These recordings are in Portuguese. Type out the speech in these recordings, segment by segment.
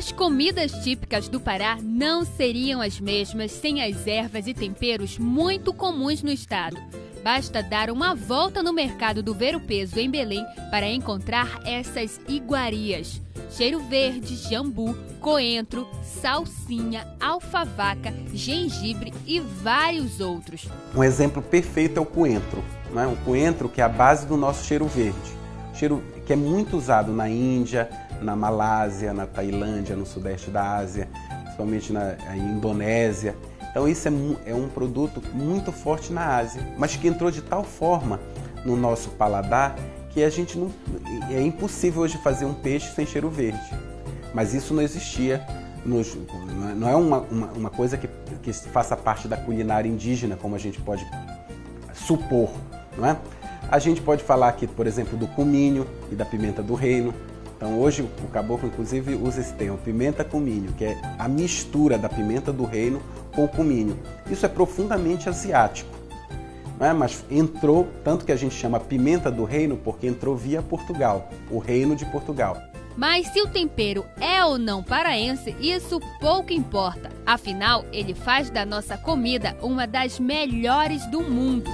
As comidas típicas do Pará não seriam as mesmas sem as ervas e temperos muito comuns no estado. Basta dar uma volta no mercado do Ver-o-Peso em Belém para encontrar essas iguarias. Cheiro verde, jambu, coentro, salsinha, alfavaca, gengibre e vários outros. Um exemplo perfeito é o coentro, né? O coentro que é a base do nosso cheiro verde. Cheiro que é muito usado na Índia, na Malásia, na Tailândia, no sudeste da Ásia, principalmente na Indonésia. Então isso é um produto muito forte na Ásia, mas que entrou de tal forma no nosso paladar que a gente não, é impossível hoje fazer um peixe sem cheiro verde. Mas isso não existia, não é uma coisa que faça parte da culinária indígena, como a gente pode supor, não é? A gente pode falar aqui, por exemplo, do cominho e da pimenta do reino. Então hoje o caboclo inclusive usa esse termo, pimenta cominho, que é a mistura da pimenta do reino com o cominho. Isso é profundamente asiático, não é? Mas entrou, tanto que a gente chama pimenta do reino, porque entrou via Portugal, o reino de Portugal. Mas se o tempero é ou não paraense, isso pouco importa. Afinal, ele faz da nossa comida uma das melhores do mundo.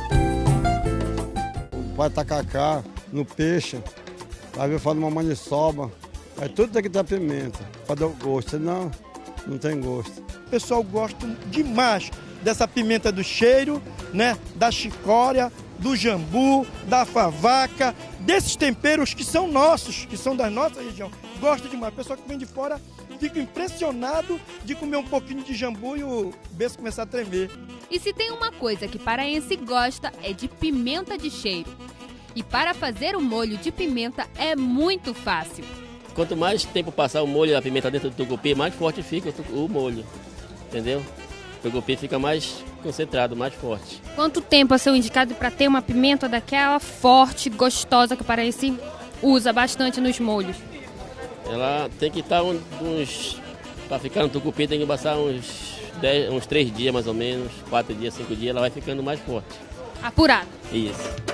Vai tacacá no peixe, vai ver fora uma maniçoba, aí tudo tem que ter pimenta, para dar o gosto, senão não tem gosto. O pessoal gosta demais dessa pimenta do cheiro, né? Da chicória, do jambu, da favaca, desses temperos que são nossos, que são da nossa região. Gosta demais. O pessoal que vem de fora fica impressionado de comer um pouquinho de jambu e o beiço começar a tremer. E se tem uma coisa que paraense gosta é de pimenta de cheiro. E para fazer o molho de pimenta é muito fácil. Quanto mais tempo passar o molho da pimenta dentro do tucupi, mais forte fica o molho, entendeu? O tucupi fica mais concentrado, mais forte. Quanto tempo é seu indicado para ter uma pimenta daquela forte, gostosa, que o paraense usa bastante nos molhos? Ela tem que estar para ficar no tucupi tem que passar uns 3 dias mais ou menos, 4 dias, 5 dias, ela vai ficando mais forte. Apurado. Isso.